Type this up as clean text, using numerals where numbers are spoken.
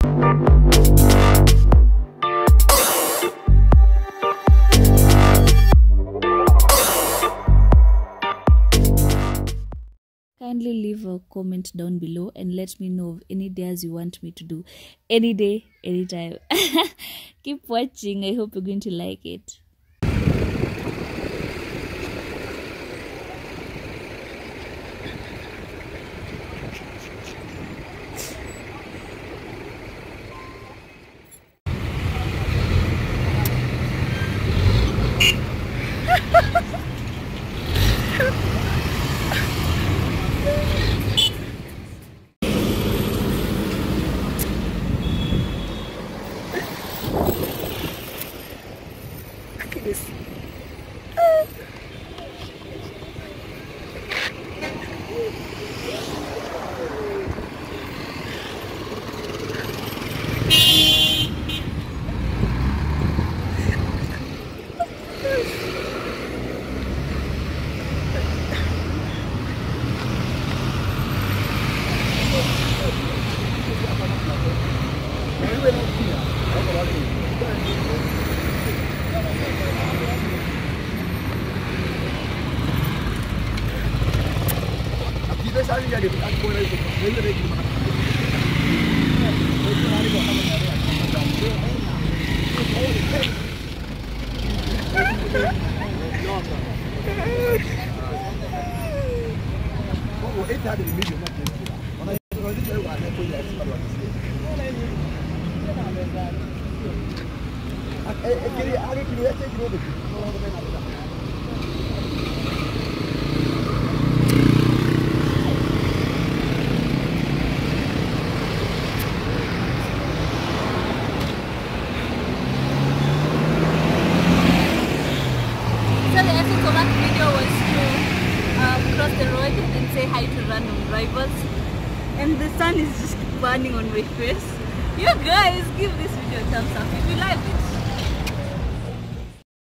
Kindly leave a comment down below and let me know of any dares you want me to do any day, anytime. Keep watching. I hope you're going to like it. Hi to random drivers, and the sun is just burning on my face. You guys give this video a thumbs up if you like it.